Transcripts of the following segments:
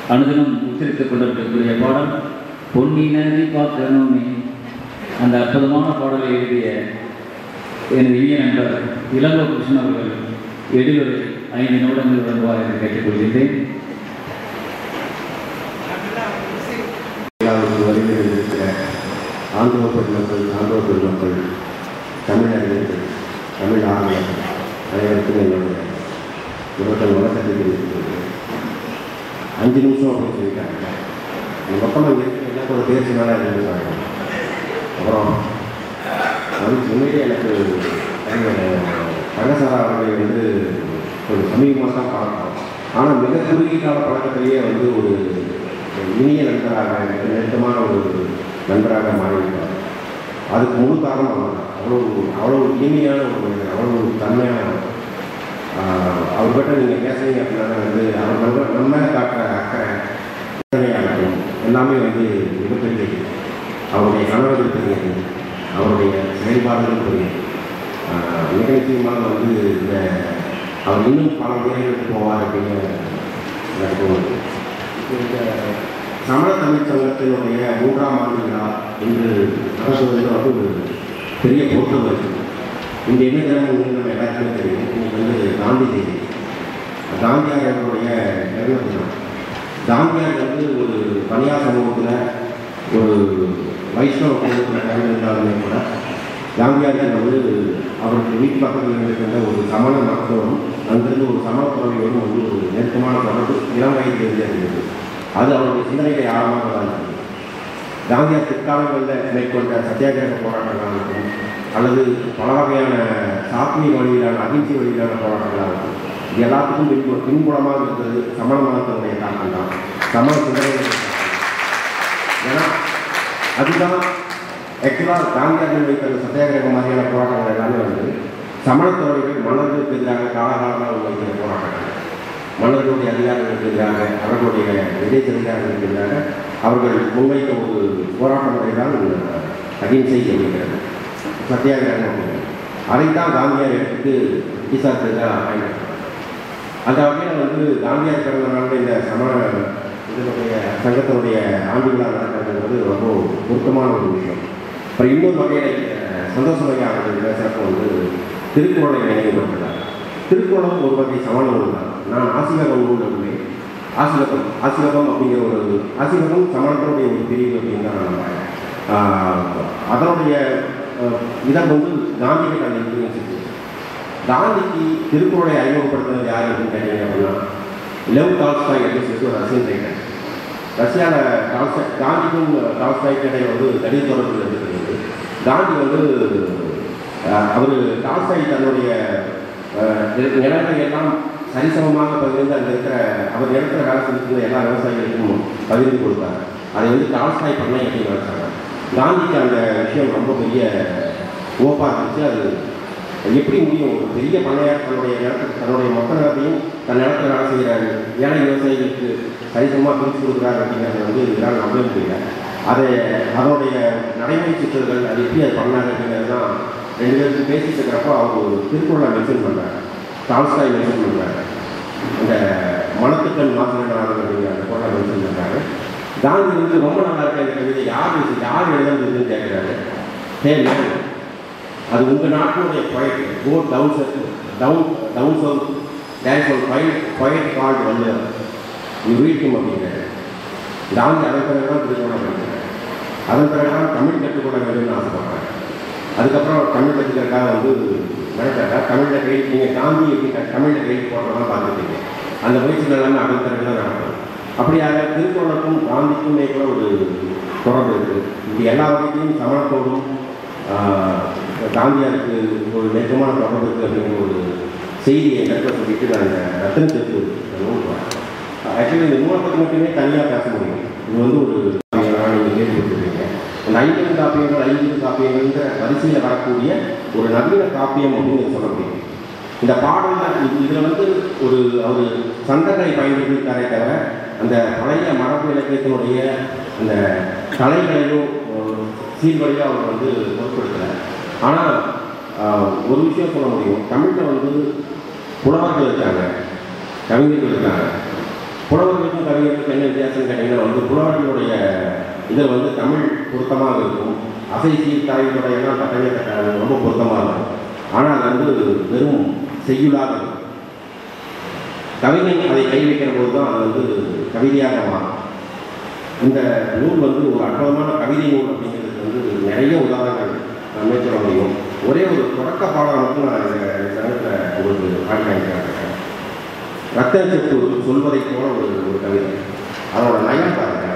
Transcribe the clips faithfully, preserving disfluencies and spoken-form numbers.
அனுதினம் உச்சரித்துக் கொண்டிருக்கக்கூடிய பாடல் பொன்னினி பார்க்கணுமே. அந்த அற்புதமான பாடலை எழுதிய எனது இனிய நண்பர் இளங்கோ கிருஷ்ணன் அவர்கள் எழுவரை ஐந்து நிமிடங்கள் வழங்குவார் என்று கேட்டுக்கொள்கின்றேன். வருகை இருக்கிற ஆந்திர பெருமக்கள், ஆந்திர பெருமக்கள், தமிழர்கள், தமிழ் ஆர்வலர்கள் அனைவருக்கும் என்னுடைய இவர்கள் வழக்கத்தை தெரிவித்துள்ளது. அஞ்சு நிமிஷம் அப்படின்னு சொல்லிட்டாங்க. அந்த மொத்தமாக இங்கே இருக்கிற எல்லா ஒரு பேசினால இருந்துட்டாங்க. அப்புறம் அதுக்கு முன்னாடி எனக்கு ரங்கசாரா அவர்களை வந்து ஒரு சமீபமாக தான் பார்க்கலாம். ஆனால் மிக குறுகிய கால பழக்கத்திலேயே வந்து ஒரு இனிய நண்பராக, எனக்கு நெருக்கமான ஒரு நண்பராக மாறிவிட்டார். அதுக்கு முழு காரணம் அவர் தான். அவ்வளோ அவ்வளோ இனிமையான ஒரு மனிதர், அவ்வளோ தன்மையான அவர்கிட்ட நீங்கள் பேசுறீங்க அப்படின்னா வந்து அவர் நம்ம மேலே காட்டுற அக்கறை இருக்கணும் எல்லாமே வந்து மிகப்பெரிய அவருடைய கணவர்கள் தெரியாது, அவருடைய செயல்பாடுகளும் தெரியும். மிக நிச்சயமாக வந்து இந்த அவர் இன்னும் பல உயரங்களுக்கு போவார் அப்படின்னு எனக்கு தோணுது. இந்த சமண தமிழ் சங்கத்தினுடைய மூன்றாம் ஆண்டு விழா என்று நடத்துவதில் வந்து ஒரு பெரிய பொருத்தம் இருக்குது. இந்த என்ன தினமும் நம்ம எல்லாருக்குமே தெரியும். இன்னைக்கு வந்து காந்தி ஜெயந்தி, காந்தியார் அவர்களுடைய நிறுவன தினம். காந்தியார் வந்து ஒரு பனியார் சமூகத்தில் ஒரு வைஷ்ணவ குடும்பத்தில் பிறந்திருந்தாலுமே கூட காந்தியார் வந்து அவருக்கு வீட்டு பக்கத்தில் இருக்கின்ற ஒரு சமண மருத்துவம், அங்கிருந்து ஒரு சமண துறவியோடு வந்து ஒரு நெருக்கமான தொடர்பு இளம் வயதில் இருந்தது. அது அவருடைய சிந்தனைகளை ஆழமாக இருந்தது. காந்தியார் பிற்காலங்களில் மேற்கொண்ட சத்தியாகிரக போராட்டங்களாகட்டும் அல்லது பல வகையான சாத்மீக வழியிலான அகிம்சை வழியிலான போராட்டங்களாகட்டும் இது எல்லாத்துக்கும் பின்பு பின்புலமாக இருக்கிறது சமண மதத்தினுடைய தாக்கம் தான், சமண சிந்தனைகள். ஏன்னா அதுதான் ஆக்சுவலாக காந்தியார்கள் வைத்த சத்தியாகிரக மாதிரியான போராட்டங்கள் எல்லாமே வந்து சமணத்துறவிகள் மன்னர்களுக்கு எதிராக காலகாலமாக வைக்கிற போராட்டங்கள், மன்னர்களுடைய அதிகாரங்களுக்கு எதிராக, அவர்களுடைய விதேச அதிகாரங்களுக்கு எதிராக அவர்கள் முன்வைத்த ஒரு போராட்ட முறை தான் அகிம்சை அப்படிங்கிறது, சத்தியாகிரகம் அப்படிங்கிறது. அதைத்தான் காந்தியார் எடுத்து பிரிட்டிஷாருக்கு எதிராக பயன்படுத்தார். அந்த வகையில் வந்து காந்தியார் பிறந்த நாளில் இந்த சமண இதனுடைய சங்கத்தினுடைய ஆண்டு விழா நடக்கிறது ரொம்ப பொருத்தமான ஒரு விஷயம். அப்புறம் இன்னொரு வகையில் சந்தோஷமையாக சிறப்பு வந்து திருக்குறளை நினைவுபடுத்துகிறார். திருக்குறளும் ஒரு வகை சமண நூல் தான். நான் ஆசிவகம் நூல் அப்படியே ஆசிவகம் ஆசிவகம் அப்படிங்கிற ஒரு ஆசிவகம் சமணத்தினுடைய ஒரு பிரிவு அப்படின்னு தான் நான் நம்புறேன். அதனுடைய இதை வந்து காந்திக்கு அந்த இன்ஃப்ளூயன்ஸ். காந்திக்கு திருக்குறளை அறிமுகப்படுத்துறது யார் அப்படின்னு கேட்டீங்க அப்படின்னா லெவ் டால்ஸ்டாய் அப்படின்னு சொல்லிட்டு ஒரு ரஷ்யன் ரைட்டர். ரஷ்யாவில் டால்ஸ்டாய் காந்திக்கும் டால்ஸ்டாய்க்கு இடையே வந்து தனி தொடர்பு இருக்கிறது. காந்தி வந்து அவர் டால்ஸ்டாய் தன்னுடைய நிலங்களை எல்லாம் சரிசமமாக பகிர்ந்து அங்கே இருக்கிற அவர் நிலத்தில் வேலை செஞ்சுருந்த எல்லா விவசாயிகளுக்கும் பகிர்ந்து கொடுத்தார். அதை வந்து டால்ஸ்டாய் பண்ணை அப்படின்னு நினைச்சாங்க. காந்திக்கு அந்த விஷயம் ரொம்ப பெரிய ஓப்பாக இருந்துச்சு. அது எப்படி முடியும், ஒரு பெரிய பண்ணையார் தன்னுடைய நிலத்துக்கு தன்னுடைய மொத்த நிலத்தையும் தன் நிலத்தில் வேலை செய்கிறாரு, ஏழை விவசாயிகளுக்கு சரிசமமாக பிரித்து கொடுக்குறாரு அப்படிங்கிறது வந்து இதனால் நம்பவே முடியல. அதை அதனுடைய நடைமுறை சிக்கல்கள் அது எப்படி அது பண்ணாரு அப்படிங்கிறது தான் ரெண்டு பேருக்கு பேசிட்டு இருக்கிறப்போ அவர் ஒரு திருக்குறளை மென்ஷன் பண்ணுறாரு, டால்ஸ்டாய் மென்ஷன் பண்ணுறாரு, அந்த மனத்துக்கள் மாற்றினார்கள் அப்படிங்கிற அந்த குரலை மென்ஷன் பண்ணுறாரு. காந்தி வந்து ரொம்ப நல்லா இருக்க இந்த கவிதை யார் யார் எழுதுறதுன்னு கேட்குறாரு. ஹே மேன், அது உங்கள் நாட்டினுடைய poet, go down down down south there ஒரு பொயட் பொயட் கால்டு வந்து யூ ரீட் ஹிம் அப்படிங்கிறாரு. காந்தி அதன் பிறகு தான் திருக்குறளை படிக்கிறார். அதன் பிறகு தான் தமிழ் கற்றுக்கொள்ள வேண்டும்னு ஆசைப்படுறாரு. அதுக்கப்புறம் தமிழ் கற்றுக்கிறதுக்காக வந்து நினைச்சாக்கா தமிழில் கைட் நீங்கள் காந்தி எப்படி தமிழில் கைட் போடுறதெல்லாம் பார்த்துருக்கீங்க. அந்த முயற்சிகள் எல்லாமே அதன் பிறகு தான் நடக்கும். அப்படியாக திருக்குறளுக்கும் காந்திக்கும் கூட ஒரு தொடர்பு இருக்குது. இது எல்லா வகையிலையும் சமணத்தோடும் காந்தியாருக்கு ஒரு நெருக்கமான தொடர்பு இருக்குது அப்படிங்கிற ஒரு செய்தியை கற்க சொல்லிட்டு நான் இந்த ரத்தனத்திற்கு நூல் ஆக்சுவலி இந்த நூலை பற்றி மட்டுமே தனியாக பேச முடியும். இது வந்து ஒரு நீங்கள் கேள்விப்பட்டிருக்கீங்க. அந்த ஐம்பது காப்பியங்கள் ஐம்பது காப்பியங்கள்ன்ற வரிசையில் வரக்கூடிய ஒரு நவீன காப்பியம் அப்படின்னு சொல்ல முடியும். இந்த பாடல் இதில் வந்து ஒரு அவர் சந்தங்களை பயன்படுத்தியிருக்காரே தவிர அந்த பழைய மரபு இலக்கியத்தினுடைய அந்த கலைகளையும் சீர்வழியாக அவர் வந்து பொருட்படுத்தலை. ஆனால் ஒரு விஷயம் சொல்ல முடியும், தமிழில் வந்து புலவர்கள் இருக்காங்க, கவிஞர்கள் இருக்காங்க, புலவர்களுக்கும் கவிஞர்களுக்கும் என்ன வித்தியாசம் கேட்டீங்கன்னா வந்து புலவர்களுடைய இதில் வந்து தமிழ் பொருத்தமாக இருக்கும், அசை சீர்காழிகளுடைய எல்லாம் கட்டளை ரொம்ப பொருத்தமாக இருக்கும். ஆனால் அது வந்து வெறும் செய்யுளாக இருக்கும். கவிஞன் அதை கை வைக்கிற போது தான் அது வந்து கவிதையாக மாறும். இந்த நூல் வந்து ஒரு அற்புதமான கவிதை நூல் அப்படிங்கிறதுக்கு வந்து நிறைய உதாரணங்கள் மேற்கொள்ள முடியும். ஒரே ஒரு தொடக்க பாடம் மட்டும் நான் இந்த சமயத்தில் உங்களுக்கு காண்பிக்கிறேன். ரத்தன செப்பு சொல்வதை போல ஒரு ஒரு கவிதை. அதோட நயம் பாருங்க.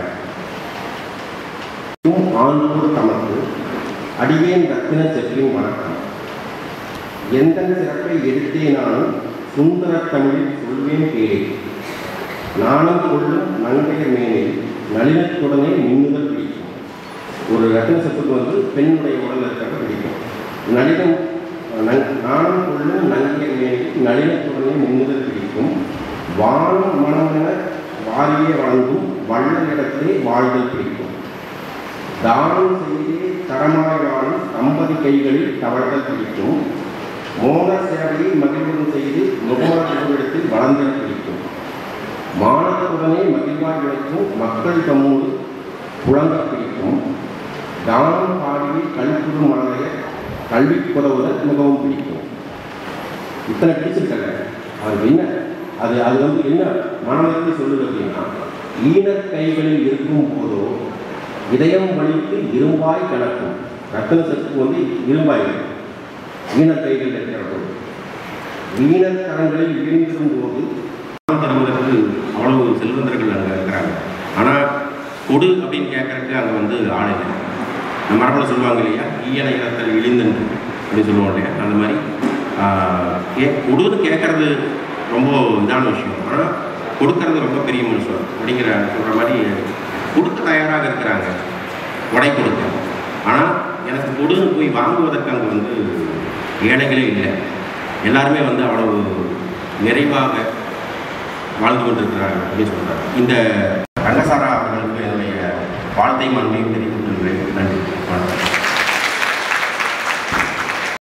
ஆண்போர் தமக்கு அடிவேன் ரத்தின செப்பின் வணக்கம். எந்த சிறப்பை எடுத்தேனாலும் சுந்தர தமிழில் சொல்வேன் கேளே. நானும் கொள்ளும் நங்கையர் மேனில் நளினத்துடனே மின்னுதல் பிடிக்கும். ஒரு ரத்தின செப்புக்கு வந்து பெண்ணுடைய உடல் இருக்கிறத பிடிக்கும். நளினம் நானும் கொள்ளும் நங்கையர் மேனில் நளினத்துடனே மின்னுதல் பிடிக்கும். வானம் மனமென வாரியே வழங்கும் வள்ளலிடத்திலே வாழ்தல் பிடிக்கும். தானம் செய்தே தரமாய் வாழும் தம்பதி கைகளில் தவழ்தல் பிடிக்கும். மோன சேவையை மகிழ்வுடன் செய்து முகமாற்றத்தில் வளர்ந்தல் பிடிக்கும். மானத்துடனே மகிழ்வாய் விளைக்கும் மக்கள் தம்மோடு புழங்க பிடிக்கும். தானம் பாடியை கல்புறு மலைய கல்வி புதவுதல் மிகவும் பிடிக்கும். இத்தனை பிடிச்சிருக்கல. அது என்ன அது அது வந்து என்ன மனநிலை சொல்லுது அப்படின்னா, ஈனக் கைகளில் இருக்கும் போதோ இதயம் வலித்து இரும்பாய் கலக்கும். ரத்தன செப்பு வந்து இரும்பாய் ஈனக் கைகள் இருக்கிற போது, ஈனக் கரங்களில் வீழ்ந்திடும் போது தமிழருக்கு அவ்வளவு செல்வந்தர்கள் அங்கே இருக்கிறாங்க. ஆனால் கொடு அப்படின்னு கேட்கறதுக்கு அங்கே வந்து ஆள் இல்லை. நம்ம மரபில் சொல்லுவாங்க இல்லையா, ஈயன இனத்தில் இழிந்தன்று அப்படின்னு சொல்லுவோம் இல்லையா, அந்த மாதிரி கே கொடுன்னு கேட்கறது ரொம்ப இதான விஷயம். ஆனால் கொடுக்கறது ரொம்ப பெரிய மனுஷன் அப்படிங்கிற சொல்கிற மாதிரி கொடுக்க தயாராக இருக்கிறாங்க, உடை கொடுக்க. ஆனால் எனக்கு கொடுன்னு போய் வாங்குவதற்கு அங்கே வந்து ஏழைகளே இல்லை. எல்லாருமே வந்து அவ்வளவு நிறைவாக வாழ்ந்து கொண்டிருக்கிறார்கள் அப்படின்னு சொல்கிறாங்க. இந்த ரங்கசாரா அவர்களுக்கு என்னுடைய வாழ்த்தை மண்மையும் தெரிவித்துக் கொள்கிறேன். நன்றி.